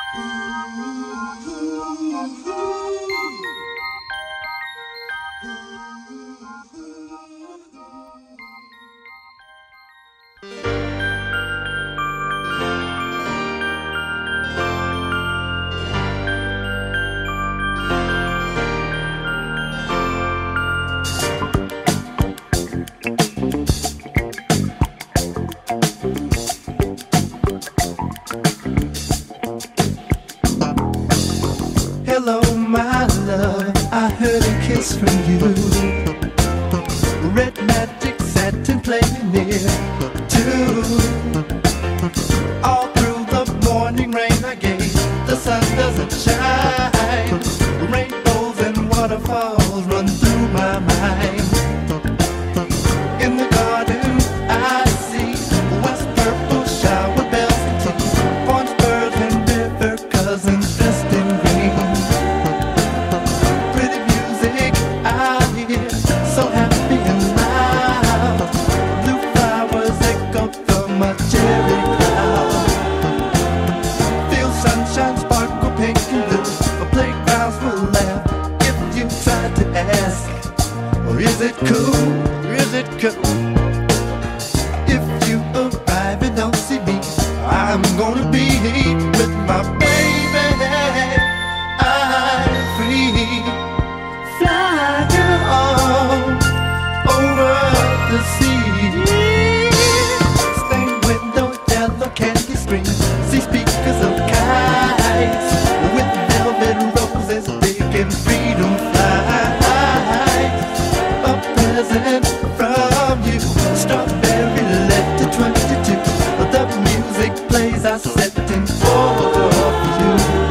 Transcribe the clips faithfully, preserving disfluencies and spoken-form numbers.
Hello, my love, I heard a kiss from you. Red magic satin playing near too. All through the morning rain I gave, the sun doesn't shine. Rainbows and waterfalls run through my mind. In the garden I see west purple shower bells and tea, orange birds and river cousins dressed in green. Pretty music I hear, so happy and loud. Blue flowers echo from a cherry cloud. Feel sunshine sparkle pink and blue. Playgrounds will laugh if you try to ask, or is it cool? Is it cool? If you arrive and don't see me, I'm gonna be with my baby. I'm free, fly girl over the sea. Stained window, yellow candy screen, see speakers of kites with velvet roses big and freedom flies. A present from you, strawberry letter twenty-two. The music plays, I set in for you.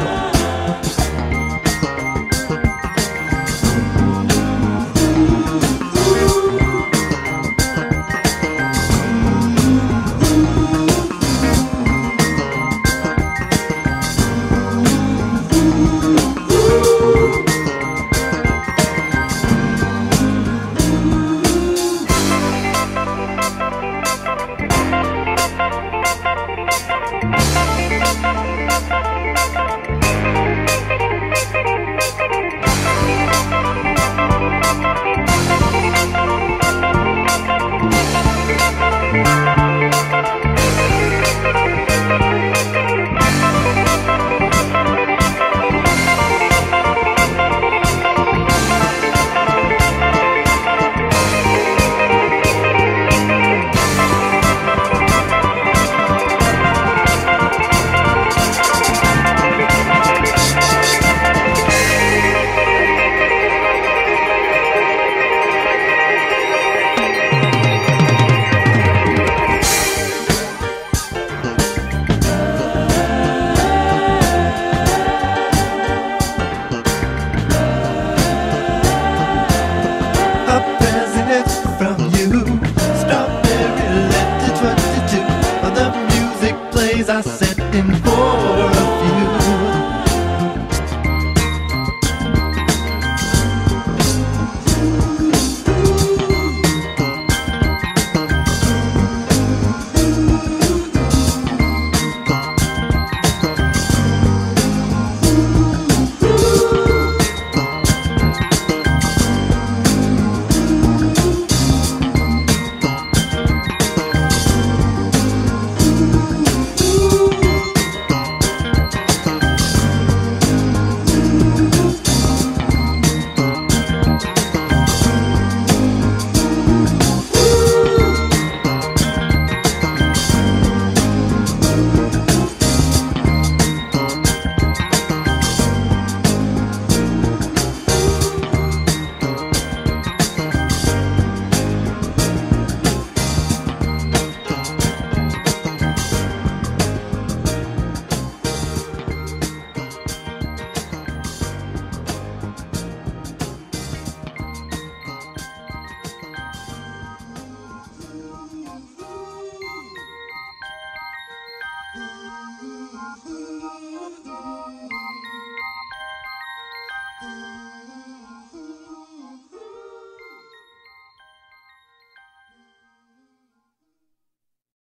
I set in for a few.